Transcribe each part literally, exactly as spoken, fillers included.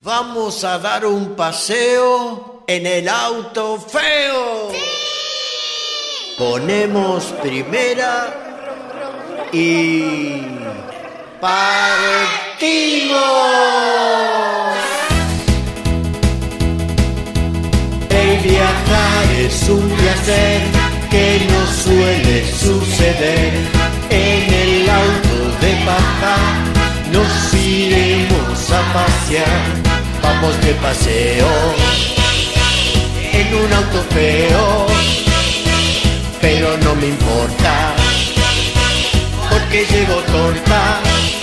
Vamos a dar un paseo en el auto feo. ¡Sí! Ponemos primera y partimos. El viajar es un placer que no suele suceder. En el auto de papá nos iremos a pasear. Vamos de paseo en un auto feo, pero no me importa porque llevo torta.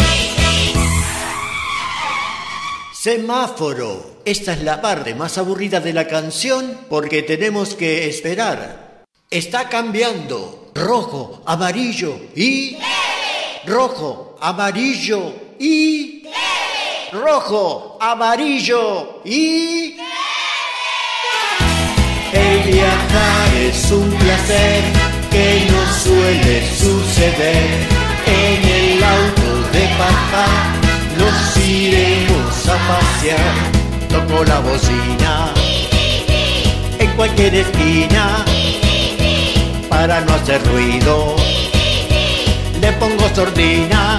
Semáforo. Esta es la parte más aburrida de la canción porque tenemos que esperar. Está cambiando. Rojo, amarillo y... Rojo, amarillo y... Rojo, amarillo y... El viajar es un placer que no suele suceder. En el auto de papá nos iremos a pasear. Toco la bocina en cualquier esquina para no hacer ruido. Le pongo sordina.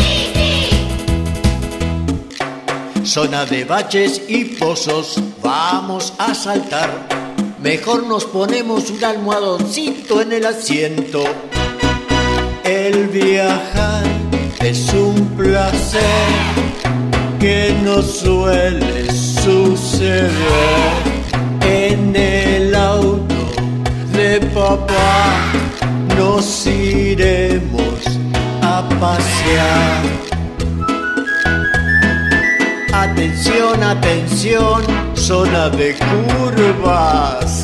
Zona de baches y pozos, vamos a saltar. Mejor nos ponemos un almohadoncito en el asiento. El viajar es un placer que no suele suceder. En el auto de papá nos iremos a pasear. Atención, atención, zona de curvas.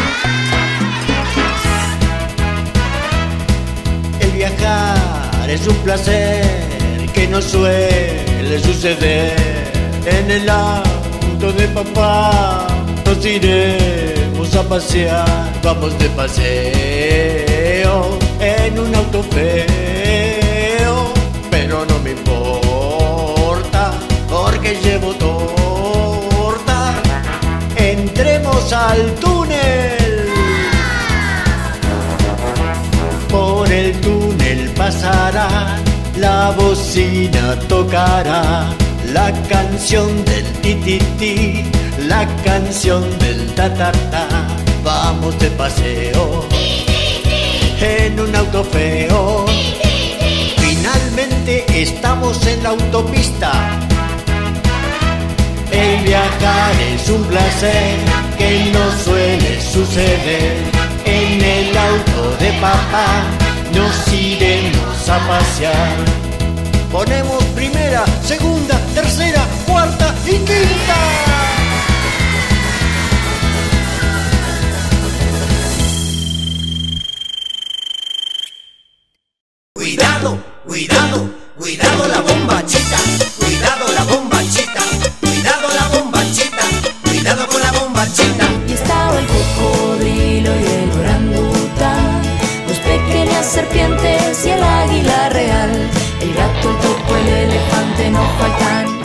El viajar es un placer que no suele suceder. En el auto de papá nos iremos a pasear. Vamos de paseo en un auto feo, pero no me importa porque llevo torta. Entremos al túnel. Por el túnel pasará, la bocina tocará la canción del ti ti ti, la canción del ta ta ta. Vamos de paseo en un auto feo. Finalmente estamos en la autopista. El viajar es un placer que no suele suceder. En el auto de papá nos iremos a pasear. Ponemos primera, segunda, tercera, cuarta y quinta. Cuidado, cuidado, cuidado la bombachita. Cuidado la bombachita. Cuidado la bombachita. Cuidado con la bombachita. Y estaba el cocodrilo y el orangután, dos pequeñas serpientes y el águila real. El gato, el topo, el elefante no faltan.